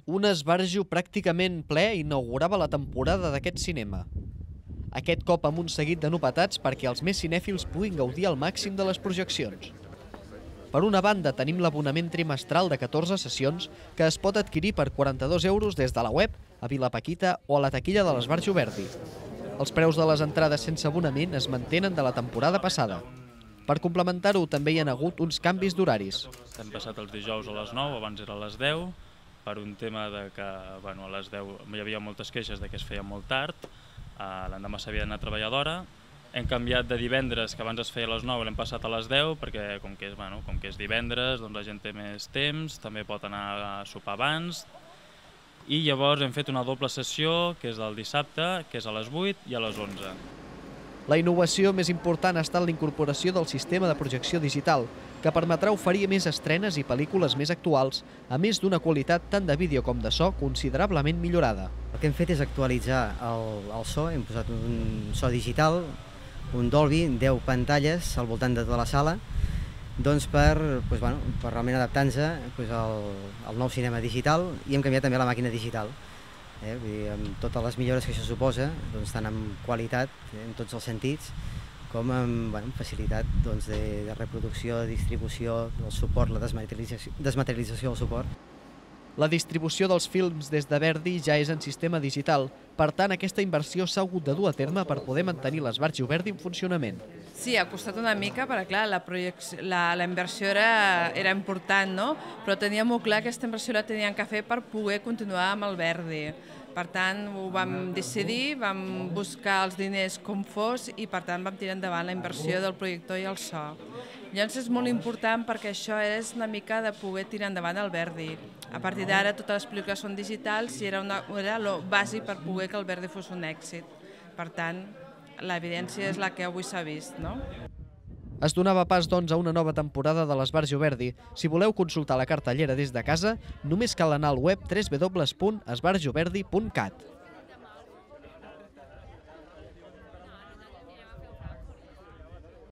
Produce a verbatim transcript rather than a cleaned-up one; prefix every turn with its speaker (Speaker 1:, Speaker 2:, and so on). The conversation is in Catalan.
Speaker 1: Un esbarjo pràcticament ple inaugurava la temporada d'aquest cinema. Aquest cop amb un seguit de novetats perquè els més cinèfils puguin gaudir al màxim de les projeccions. Per una banda, tenim l'abonament trimestral de catorze sessions que es pot adquirir per quaranta-dos euros des de la web, a Vilapaquita o a la taquilla de l'Esbarjo Verdi. Els preus de les entrades sense abonament es mantenen de la temporada passada. Per complementar-ho, també hi ha hagut uns canvis d'horaris.
Speaker 2: Hem passat els dijous a les nou, abans era a les deu, per un tema de que bueno, a les deu hi havia moltes queixes de que es feia molt tard, l'endemà s'havia d'anar a treballar d'hora. Hem canviat de divendres, que abans es feia a les nou, l'hem passat a les deu, perquè com que és, bueno, com que és divendres, doncs la gent té més temps, també pot anar a sopar abans. I llavors hem fet una doble sessió, que és el dissabte, que és a les vuit i a les onze.
Speaker 1: La innovació més important ha estat la incorporació del sistema de projecció digital, que permetrà oferir més estrenes i pel·lícules més actuals, a més d'una qualitat tant de vídeo com de so considerablement millorada.
Speaker 3: El que hem fet és actualitzar el, el so, hem posat un so digital, un Dolby, deu pantalles al voltant de tota la sala, doncs per, doncs, bueno, per realment adaptar-nos doncs, al, al nou cinema digital, i hem canviat també la màquina digital. Eh? Vull dir, amb totes les millores que això suposa, doncs, tant en qualitat, eh, en tots els sentits, com amb bueno, facilitat doncs, de, de reproducció, de distribució, del suport, la desmaterialització, desmaterialització del suport.
Speaker 1: La distribució dels films des de Verdi ja és en sistema digital, per tant aquesta inversió s'ha hagut de dur a terme per poder mantenir l'Esbarjo Verdi en funcionament.
Speaker 4: Sí, ha costat una mica, perquè clar, la, la, la inversió era, era important, no? Però teníem molt clar que aquesta inversió la teníem que fer per poder continuar amb el Verdi. Per tant, ho vam decidir, vam buscar els diners com fos i per tant vam tirar endavant la inversió del projector i el so. Llavors és molt important perquè això és una mica de poder tirar endavant el Verdi. A partir d'ara totes les pel·lícules són digitals i era, una, era lo bàsic per poder que el Verdi fos un èxit. Per tant, l'evidència és la que avui s'ha vist, no?
Speaker 1: Es donava pas, doncs, a una nova temporada de l'Esbarjo Verdi. Si voleu consultar la cartellera des de casa, només cal anar al web w w w punt esbarjo verdi punt cat.